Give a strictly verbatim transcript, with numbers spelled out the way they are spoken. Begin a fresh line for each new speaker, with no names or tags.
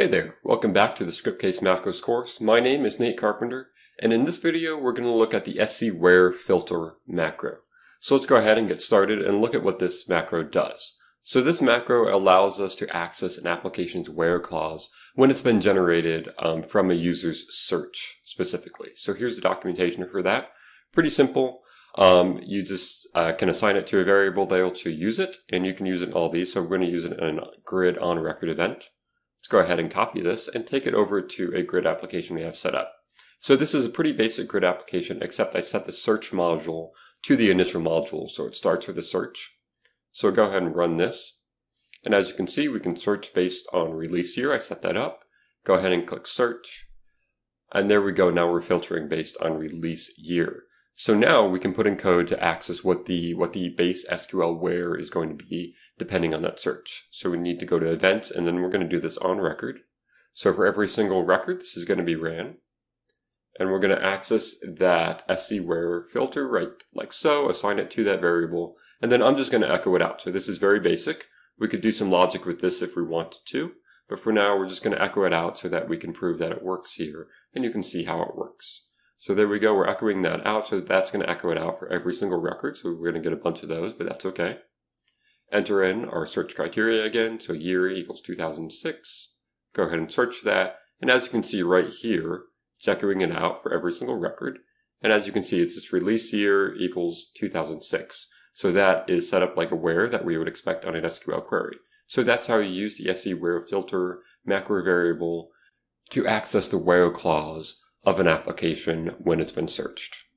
Hey there, welcome back to the Scriptcase Macros course. My name is Nate Carpenter, and in this video we're going to look at the scwhere filter macro. So let's go ahead and get started and look at what this macro does. So this macro allows us to access an application's where clause when it's been generated um, from a user's search specifically. So here's the documentation for that. Pretty simple. Um, you just uh, can assign it to a variable there to use it, and you can use it in all these. So we're going to use it in a grid on record event. Let's go ahead and copy this and take it over to a grid application we have set up. So this is a pretty basic grid application, except I set the search module to the initial module. So it starts with a search. So go ahead and run this. And as you can see, we can search based on release year. I set that up. Go ahead and click search. And there we go. Now we're filtering based on release year. So now we can put in code to access what the what the base S Q L where is going to be depending on that search. So we need to go to events, and then we're going to do this on record. So for every single record, this is going to be ran. And we're going to access that scwhere filter right like so, assign it to that variable, and then I'm just going to echo it out. So this is very basic. We could do some logic with this if we wanted to, but for now we're just going to echo it out so that we can prove that it works here, and you can see how it works. So there we go, we're echoing that out, so that's going to echo it out for every single record, so we're going to get a bunch of those, but that's okay. Enter in our search criteria again, so year equals two thousand six. Go ahead and search that, and as you can see right here, it's echoing it out for every single record. And as you can see, it's this release year equals two thousand six. So that is set up like a where that we would expect on an S Q L query. So that's how you use the scwhere filter macro variable to access the where clause of an application when it's been searched.